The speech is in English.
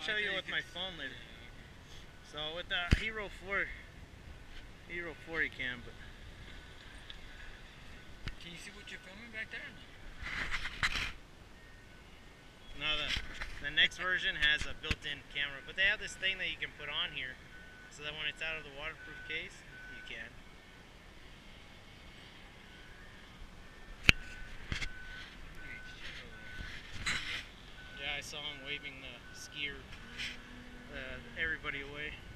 show you with my phone later. So with the Hero 4 you can, but can you see what you're filming back there? No, the next version has a built-in camera, but they have this thing that you can put on here, so that when it's out of the waterproof case, you can. Yeah, I saw him waving the skier, everybody away.